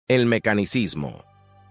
El mecanicismo.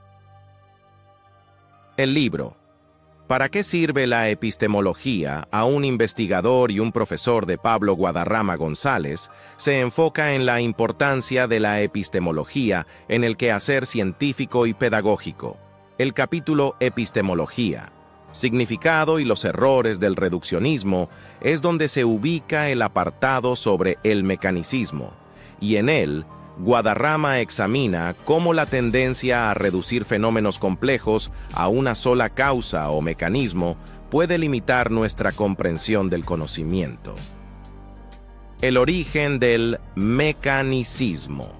El libro ¿Para qué sirve la epistemología? A un investigador y un profesor de Pablo Guadarrama González se enfoca en la importancia de la epistemología en el quehacer científico y pedagógico. El capítulo Epistemología, significado y los errores del reduccionismo es donde se ubica el apartado sobre el mecanicismo, y en él Guadarrama examina cómo la tendencia a reducir fenómenos complejos a una sola causa o mecanismo puede limitar nuestra comprensión del conocimiento. El origen del mecanicismo.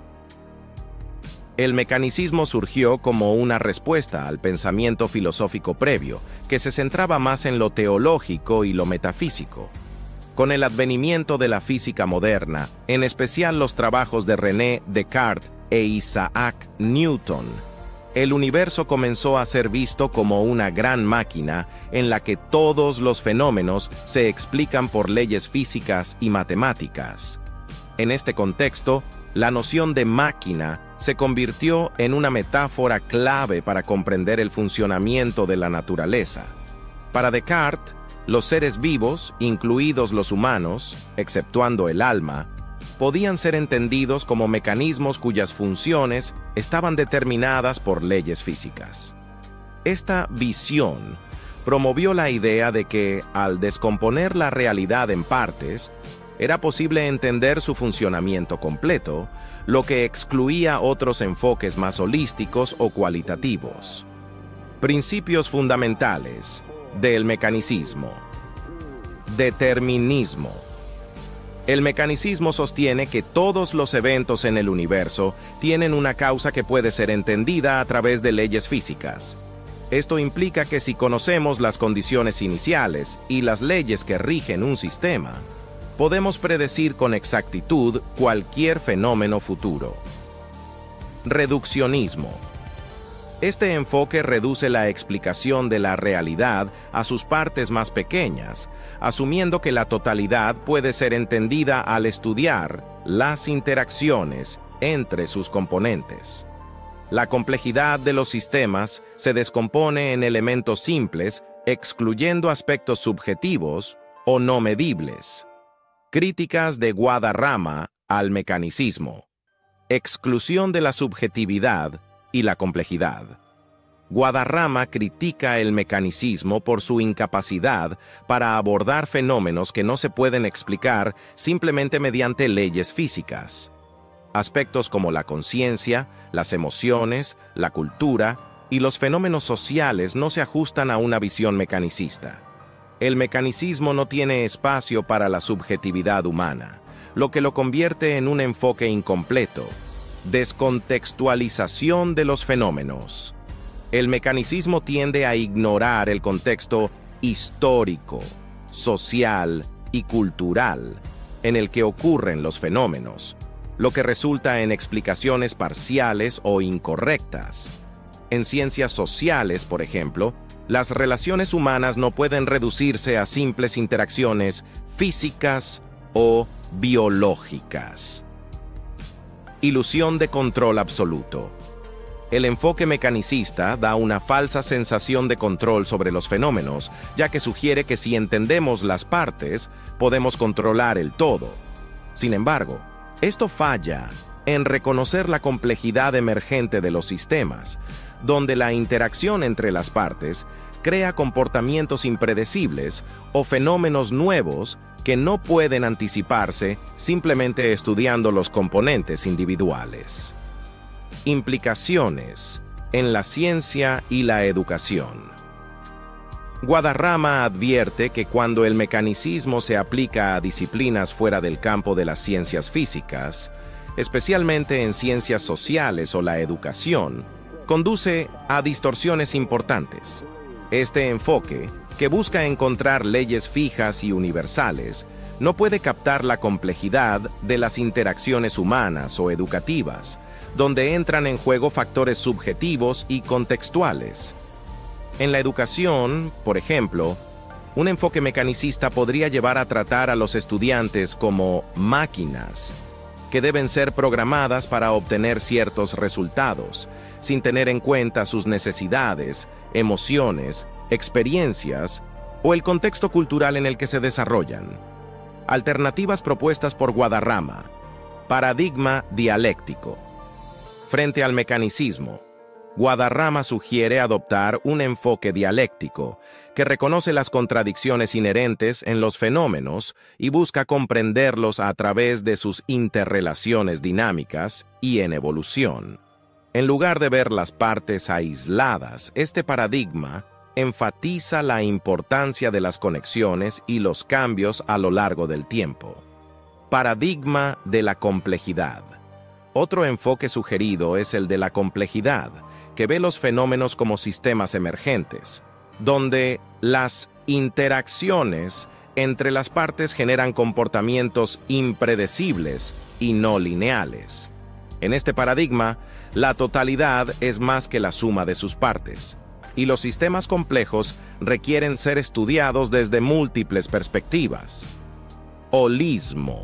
El mecanicismo surgió como una respuesta al pensamiento filosófico previo, que se centraba más en lo teológico y lo metafísico. Con el advenimiento de la física moderna, en especial los trabajos de René Descartes e Isaac Newton, el universo comenzó a ser visto como una gran máquina en la que todos los fenómenos se explican por leyes físicas y matemáticas. En este contexto, la noción de máquina se convirtió en una metáfora clave para comprender el funcionamiento de la naturaleza. Para Descartes, los seres vivos, incluidos los humanos, exceptuando el alma, podían ser entendidos como mecanismos cuyas funciones estaban determinadas por leyes físicas. Esta visión promovió la idea de que, al descomponer la realidad en partes, era posible entender su funcionamiento completo, lo que excluía otros enfoques más holísticos o cualitativos. Principios fundamentales del mecanicismo. Determinismo. El mecanicismo sostiene que todos los eventos en el universo tienen una causa que puede ser entendida a través de leyes físicas. Esto implica que si conocemos las condiciones iniciales y las leyes que rigen un sistema, podemos predecir con exactitud cualquier fenómeno futuro. Reduccionismo. Este enfoque reduce la explicación de la realidad a sus partes más pequeñas, asumiendo que la totalidad puede ser entendida al estudiar las interacciones entre sus componentes. La complejidad de los sistemas se descompone en elementos simples, excluyendo aspectos subjetivos o no medibles. Críticas de Guadarrama al mecanicismo. Exclusión de la subjetividad y la complejidad. Guadarrama critica el mecanicismo por su incapacidad para abordar fenómenos que no se pueden explicar simplemente mediante leyes físicas. Aspectos como la conciencia, las emociones, la cultura y los fenómenos sociales no se ajustan a una visión mecanicista. El mecanicismo no tiene espacio para la subjetividad humana, lo que lo convierte en un enfoque incompleto. Descontextualización de los fenómenos. El mecanicismo tiende a ignorar el contexto histórico, social y cultural en el que ocurren los fenómenos, lo que resulta en explicaciones parciales o incorrectas. En ciencias sociales, por ejemplo, las relaciones humanas no pueden reducirse a simples interacciones físicas o biológicas. Ilusión de control absoluto. El enfoque mecanicista da una falsa sensación de control sobre los fenómenos, ya que sugiere que si entendemos las partes, podemos controlar el todo. Sin embargo, esto falla en reconocer la complejidad emergente de los sistemas, donde la interacción entre las partes crea comportamientos impredecibles o fenómenos nuevos que no pueden anticiparse simplemente estudiando los componentes individuales. Implicaciones en la ciencia y la educación. Guadarrama advierte que cuando el mecanicismo se aplica a disciplinas fuera del campo de las ciencias físicas, especialmente en ciencias sociales o la educación, conduce a distorsiones importantes. Este enfoque, que busca encontrar leyes fijas y universales, no puede captar la complejidad de las interacciones humanas o educativas, donde entran en juego factores subjetivos y contextuales. En la educación, por ejemplo, un enfoque mecanicista podría llevar a tratar a los estudiantes como máquinas, que deben ser programadas para obtener ciertos resultados, sin tener en cuenta sus necesidades, emociones, experiencias o el contexto cultural en el que se desarrollan. Alternativas propuestas por Guadarrama. Paradigma dialéctico. Frente al mecanicismo, Guadarrama sugiere adoptar un enfoque dialéctico que reconoce las contradicciones inherentes en los fenómenos y busca comprenderlos a través de sus interrelaciones dinámicas y en evolución. En lugar de ver las partes aisladas, este paradigma enfatiza la importancia de las conexiones y los cambios a lo largo del tiempo. Paradigma de la complejidad. Otro enfoque sugerido es el de la complejidad, que ve los fenómenos como sistemas emergentes, donde las interacciones entre las partes generan comportamientos impredecibles y no lineales. En este paradigma, la totalidad es más que la suma de sus partes, y los sistemas complejos requieren ser estudiados desde múltiples perspectivas. Holismo.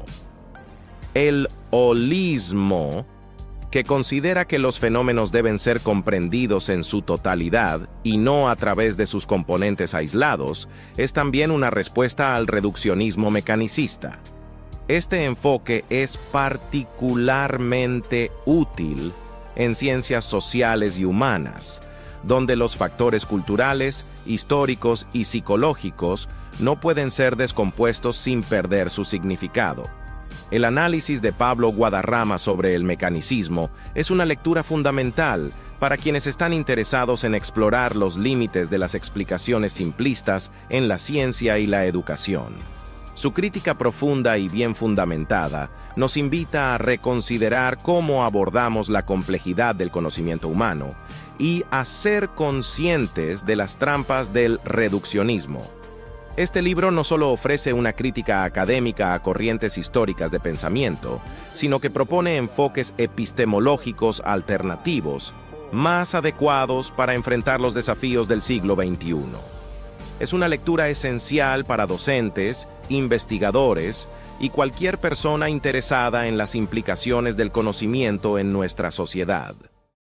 El holismo, que considera que los fenómenos deben ser comprendidos en su totalidad y no a través de sus componentes aislados, es también una respuesta al reduccionismo mecanicista. Este enfoque es particularmente útil en ciencias sociales y humanas, donde los factores culturales, históricos y psicológicos no pueden ser descompuestos sin perder su significado. El análisis de Pablo Guadarrama sobre el mecanicismo es una lectura fundamental para quienes están interesados en explorar los límites de las explicaciones simplistas en la ciencia y la educación. Su crítica profunda y bien fundamentada nos invita a reconsiderar cómo abordamos la complejidad del conocimiento humano y a ser conscientes de las trampas del reduccionismo. Este libro no solo ofrece una crítica académica a corrientes históricas de pensamiento, sino que propone enfoques epistemológicos alternativos, más adecuados para enfrentar los desafíos del siglo XXI. Es una lectura esencial para docentes, investigadores y cualquier persona interesada en las implicaciones del conocimiento en nuestra sociedad.